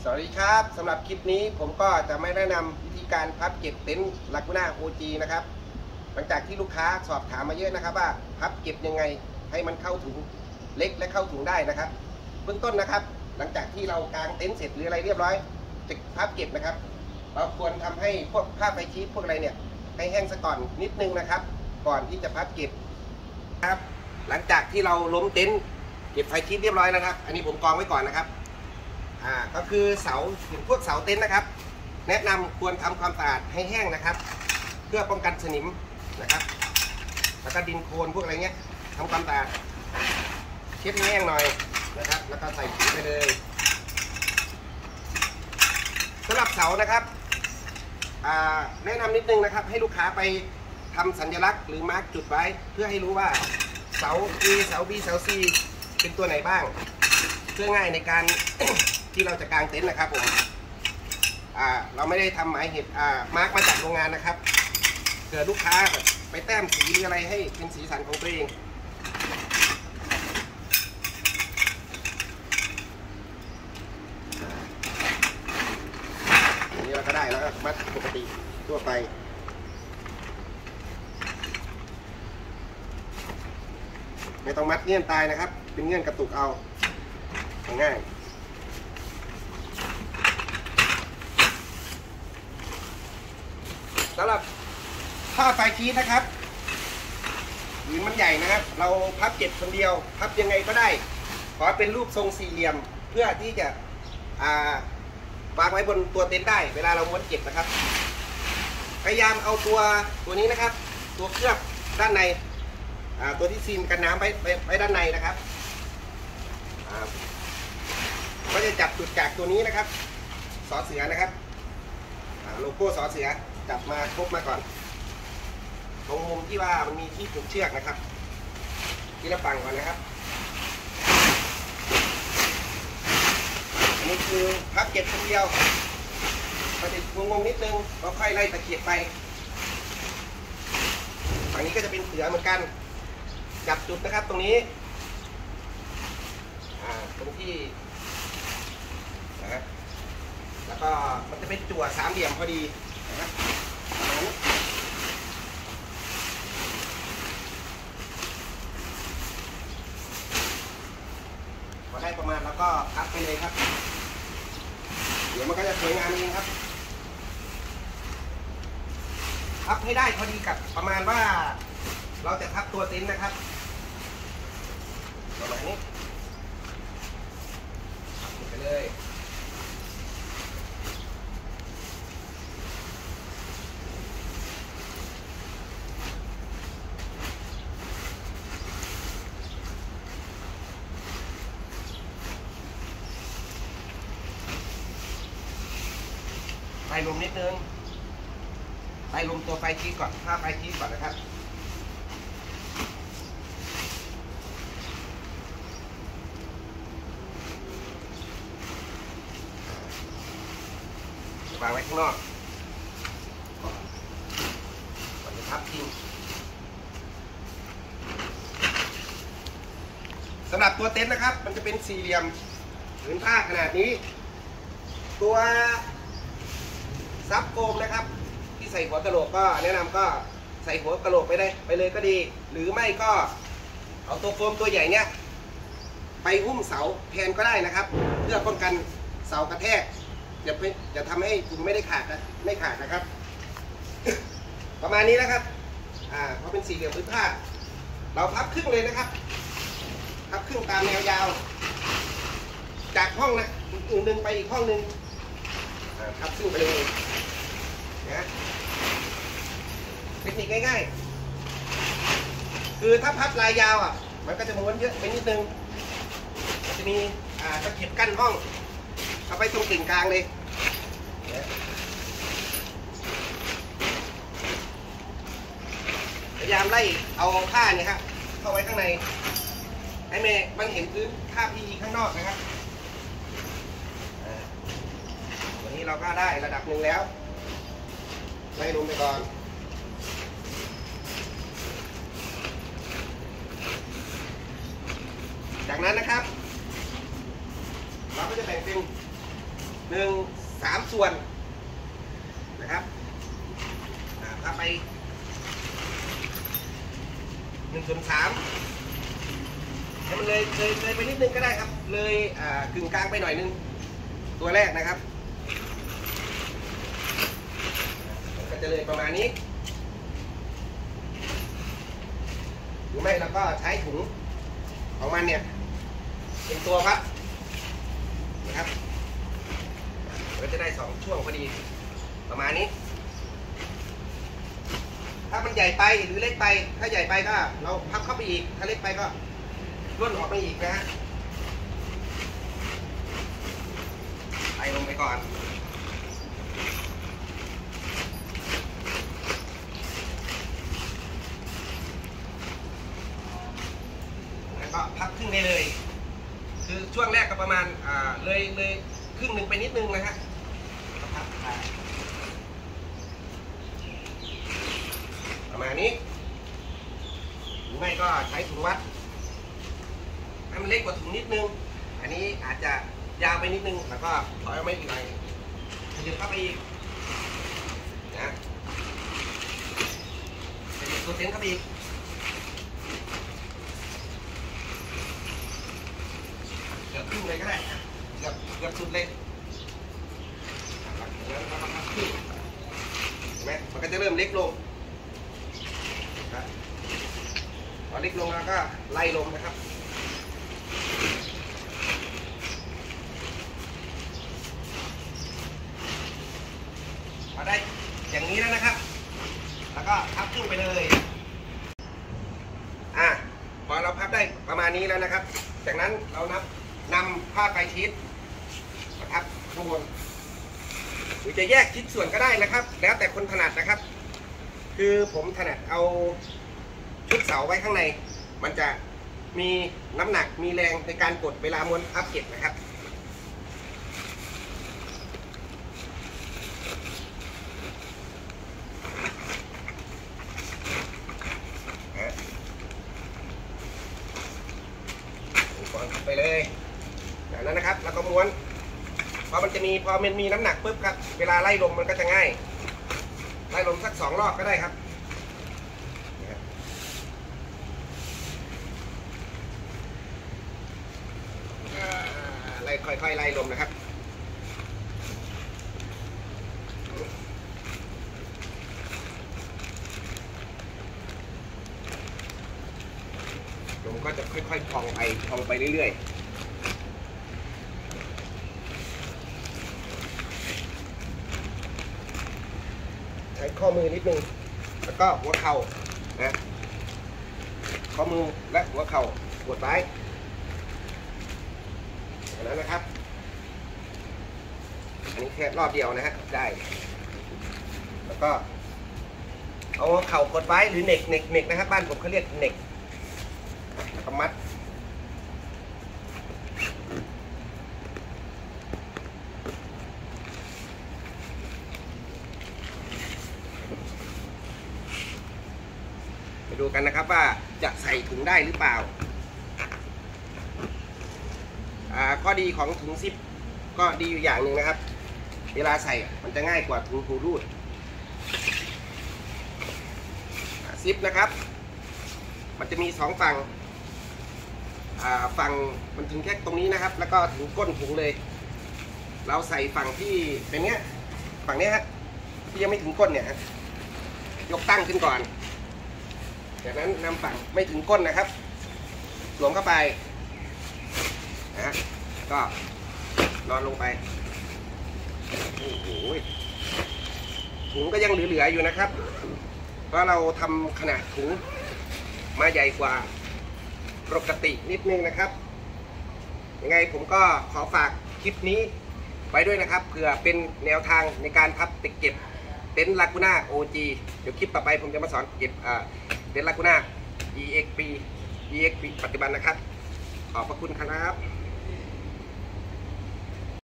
สวัสดีครับสำหรับคลิปนี้ผมก็จะไม่แนะนำวิธีการพับเก็บเต็นท์ลากูน่าโอจีนะครับหลังจากที่ลูกค้าสอบถามมาเยอะนะครับว่าพับเก็บยังไงให้มันเข้าถุงเล็กและเข้าถุงได้นะครับเบื้องต้นนะครับหลังจากที่เรากางเต็นท์เสร็จหรืออะไรเรียบร้อยจะพับเก็บนะครับเราควรทำให้พวกผ้าไฟชีทพวกอะไรเนี่ยให้แห้งซะก่อนนิดนึงนะครับก่อนที่จะพับเก็บครับหลังจากที่เราล้มเต็นท์เก็บไฟชีทเรียบร้อยนะครับอันนี้ผมกองไว้ก่อนนะครับก็คือเสาถึงพวกเสาเต็นท์นะครับแนะนำควรทำความสะอาดให้แห้งนะครับเพื่อป้องกันสนิมนะครับแล้วก็ดินโคลนพวกอะไรเงี้ยทำความสะอาดเช็ดให้แห้งหน่อยนะครับแล้วก็ใส่ถุงไปเลยสำหรับเสานะครับแนะนำนิดนึงนะครับให้ลูกค้าไปทำสัญลักษณ์หรือมาร์กจุดไว้เพื่อให้รู้ว่าเสา A เสา B เสา C เป็นตัวไหนบ้างเพื่อง่ายในการ ที่เราจะกางเต็นท์นะครับผมเราไม่ได้ทำหมายเหตุมาร์กมาจากโรงงานนะครับเผื่อลูกค้าแบบไปแต้มสีหรืออะไรให้เป็นสีสันของตัวเองอันนี้เราก็ได้แล้วก็มัดปกติทั่วไปไม่ต้องมัดเงื่อนตายนะครับเป็นเงื่อนกระตุกเอาง่ายสำหรับผ้าไฟชีทนะครับหรือมันใหญ่นะครับเราพับเก็บคนเดียวพับยังไงก็ได้ขอเป็นรูปทรงสี่เหลี่ยมเพื่อที่จะวางไว้บนตัวเต็นท์ได้เวลาเราม้วนเก็บนะครับพยายามเอาตัวนี้นะครับตัวเคลือบด้านในตัวที่ซีนกันน้ำไว้ด้านในนะครับก็จะจับจุดจากตัวนี้นะครับสอเสือนะครับโลโก้สอเสือจับมาครบมาก่อนตรงมุมที่ว่ามันมีที่ผูกเชือกนะครับที่เราปังก่อนนะครับอันนี้คือพับเก็บคนเดียวมันจะงงนิดนึงเราค่อยไล่ตะเกียบไปฝั่งนี้ก็จะเป็นเสือเหมือนกันจับจุดนะครับตรงนี้ตรงที่นะครับแล้วก็มันจะเป็นจั่วสามเหลี่ยมพอดีนะครับพอได้ประมาณแล้วก็พับไปเลยครับเดี๋ยวมันก็จะสวยงามเองครับพับให้ได้พอดีกับประมาณว่าเราจะพับตัวเต็นท์นะครับประมาณนี้พับไปเลยไฟลมนิดนึงไฟลมตัวไฟชีทก่อนถ้าไฟชีทก่อนนะครับวางไว้ข้างนอกก่อนจะพับทิ้งสำหรับตัวเต็นท์นะครับมันจะเป็นสี่เหลี่ยมผืนผ้าขนาดนี้ตัวซับโฟมนะครับที่ใส่หัวกะโหลกก็แนะนำก็ใส่หัวกะโหลกไปเลยก็ดีหรือไม่ก็เอาตัวโฟมตัวใหญ่เนี้ยไปหุ้มเสาแทนก็ได้นะครับเพื่อป้องกันเสากระแทกจะทำให้ถุงไม่ขาดนะครับ ประมาณนี้นะครับเพราะเป็นสี่เหลี่ยมผืนผ้าเราพับครึ่งเลยนะครับพับครึ่งตามแนวยาวจากห้องนะอีกหนึ่งไปอีกห้องหนึ่งพับครึ่งไปเลยนะเทคนิคง่ายๆคือถ้าพับลายยาวมันก็จะม้วนเยอะไปนิดนึงจะมีตะเข็บกั้นห้องเอาไปตรงกึ่งกลางเลยพยายามไล่เอาผ้าเนี่ยครับเข้าไว้ข้างในให้มันเห็นพื้นผ้าพีข้างนอกนะครับวันนี้เราก็ได้ระดับหนึ่งแล้วไล่ลงไปก่อนจากนั้นนะครับเราก็จะแบ่งเป็น 3 ส่วนนะครับถ้าไป1/3ให้มันเลยไปนิดนึงก็ได้ครับเลยกึ่งกลางไปหน่อยนึงตัวแรกนะครับก็จะเลยประมาณนี้หรือไม่เราก็ใช้ถุงของมันเนี่ยเป็นตัวพัดนะครับก็จะได้2 ช่วงพอดีประมาณนี้ถ้ามันใหญ่ไปหรือเล็กไปถ้าใหญ่ไปก็เราพับเข้าไปอีกถ้าเล็กไปก็ร่นออกไปอีกนะฮะใส่ลงไปก่อนแล้วก็พับครึ่งได้เลยคือช่วงแรกก็ประมาณเลยครึ่งหนึ่งไปนิดนึงนะฮะพับประมาณนี้หรือไม่ก็ใช้ถุงวัดให้มันเล็กกว่าถุงนิดนึงอันนี้อาจจะยาวไปนิดนึงแล้วก็ถอยออกมาอีกหน่อยขยับเข้าไปอีกนะขยับตัวเส้นเข้าไปอีกเกือบครึ่งเลยก็ได้เกือบสุดเลยแล้วก็พับครึ่งเห็นไหมมันก็จะเริ่มเล็กลงพอเล็กลงแล้วก็ไล่ลงนะครับพอได้อย่างนี้แล้วนะครับแล้วก็พับครึ่งไปเลยพอเราพับได้ประมาณนี้แล้วนะครับจากนั้นเรานำผ้าไฟชีสมาทับข้างบนหรือจะแยกชิ้นส่วนก็ได้นะครับแล้วแต่คนถนัดนะครับคือผมถนัดเอาชุดเสาไว้ข้างในมันจะมีน้ำหนักมีแรงในการกดเวลาม้วนพับเก็บนะครับไปเลยจากนั้นนะครับแล้วก็ม้วนพอมันมีน้ำหนักปุ๊บครับเวลาไล่ลมมันก็จะง่ายไล่ลมสัก2 รอบก็ได้ครับค่อยๆไล่ลมนะครับลมก็จะค่อยๆพองไปเรื่อยๆใช้ข้อมือนิดนึงแล้วก็หัวเข่านะข้อมือและหัวเข่ากดไว้แล้วนะครับอันนี้แค่รอบเดียวนะฮะได้แล้วก็เอาเข่ากดไว้หรือเน็กนะครับบ้านผมเขาเรียกเน็กแล้วก็มัดไปดูกันนะครับว่าจะใส่ถุงได้หรือเปล่าข้อดีของถุงซิปก็ดีอยู่อย่างหนึ่งนะครับเวลาใส่มันจะง่ายกว่าถุงหูรูดซิปนะครับมันจะมี2 ฝั่งฝั่งมันถึงแค่ตรงนี้นะครับแล้วก็ถึงก้นถุงเลยเราใส่ฝั่งที่เป็นเนี้ยฝั่งนี้ฮะที่ยังไม่ถึงก้นเนี่ยยกตั้งขึ้นก่อนจากนั้นนำฝั่งไม่ถึงก้นนะครับสวมเข้าไปนะก็นอนลงไปโอ้โหถุงก็ยังเหลืออยู่นะครับเพราะเราทำขนาดถุงมาใหญ่กว่าปกตินิดนึงนะครับยังไงผมก็ขอฝากคลิปนี้ไว้ด้วยนะครับเผื่อเป็นแนวทางในการพับติดเก็บเต็นท์ลากูน่า OG เดี๋ยวคลิปต่อไปผมจะมาสอนเก็บเต็นท์ลากูน่า EXP ปัจจุบันนะครับขอบพระคุณครับ